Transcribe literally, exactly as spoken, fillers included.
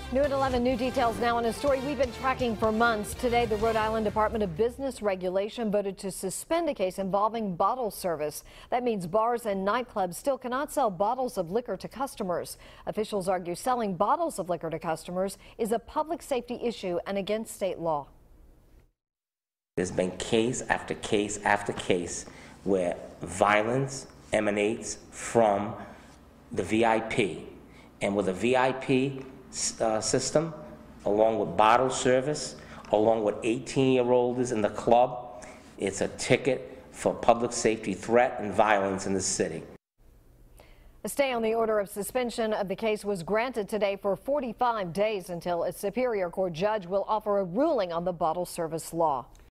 New at eleven, new details now on a story we've been tracking for months. Today, the Rhode Island Department of Business Regulation voted to suspend a case involving bottle service. That means bars and nightclubs still cannot sell bottles of liquor to customers. Officials argue selling bottles of liquor to customers is a public safety issue and against state law. There's been case after case after case where violence emanates from the V I P. And with a V I P uh, system, along with bottle service, along with eighteen-year-olds in the club, it's a ticket for public safety threat and violence in the city. A stay on the order of suspension of the case was granted today for forty-five days until a Superior Court judge will offer a ruling on the bottle service law.